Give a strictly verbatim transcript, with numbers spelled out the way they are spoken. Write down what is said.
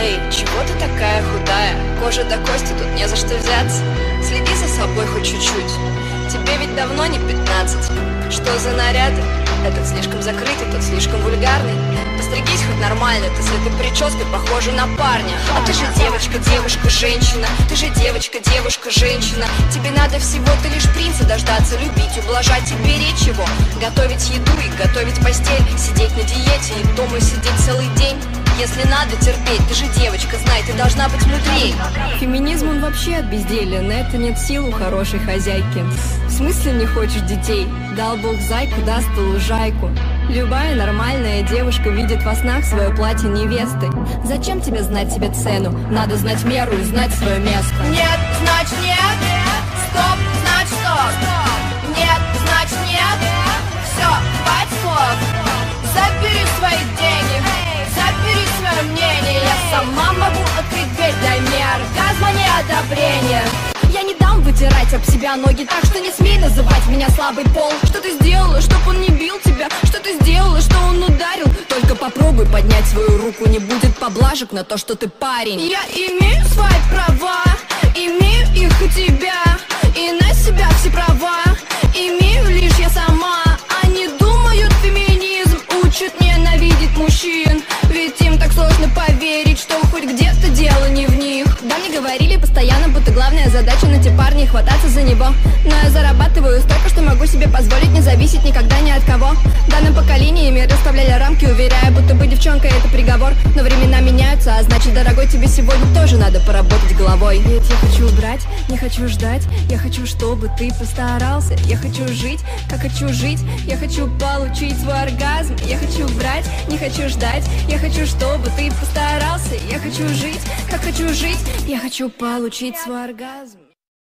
Эй, чего ты такая худая? Кожа до кости, тут не за что взяться. Следи за собой хоть чуть-чуть. Тебе ведь давно не пятнадцать. Что за наряды? Этот слишком закрытый, тот слишком вульгарный. Постригись хоть нормально, ты с этой прической похожа на парня. А ты же девочка, девушка, женщина. Ты же девочка, девушка, женщина. Тебе надо всего-то лишь принца дождаться, любить, ублажать и беречь его. Готовить еду и готовить постель, сидеть на диете и дома сидеть целый день. Если надо терпеть, ты же девочка, знай, ты должна быть мудрей. Феминизм он вообще от безделья, на это нет сил у хорошей хозяйки. В смысле не хочешь детей? Дал Бог зайку, даст и лужайку. Любая нормальная девушка видит во снах свое платье невесты. Зачем тебе знать себе цену? Надо знать меру и знать свое место. Нет, значит нет. Стоп, значит стоп. Нет, значит нет. Все, хватит слов. Забери свои деньги, забери свое мнение. Я сама могу открыть дверь, дай мне оргазма, не одобрения. Я не дам вытирать об себя ноги, так что не смей называть меня слабый пол. Что ты сделала, чтоб он не бил тебя? Что ты сделала, что он ударил? Только попробуй поднять свою руку, не будет поблажек на то, что ты парень. Я имею свои права, имею их у тебя, и на себя все права имею лишь я сама. Они думают, феминизм учит ненавидеть мужчин, ведь им так сложно поверить, что хоть где-то дело не в них. Да, мне говорили постоянно, будто главная задача найти парня и хвататься за него. Но я зарабатываю столько, что могу себе позволить не зависеть никогда ни от кого. В данном поколении мне расставляли рамки, уверяя, будто быть девчонкой это приговор. Но времена меняются, а значит, дорогой, тебе сегодня тоже надо поработать головой. Ведь я хочу брать, не хочу ждать. Я хочу, чтобы ты постарался. Я хочу жить, как хочу жить. Я хочу получить свой оргазм. Я хочу брать, не хочу ждать. Я хочу, чтобы ты постарался. Я хочу жить, как хочу жить. Я хочу получить свой оргазм.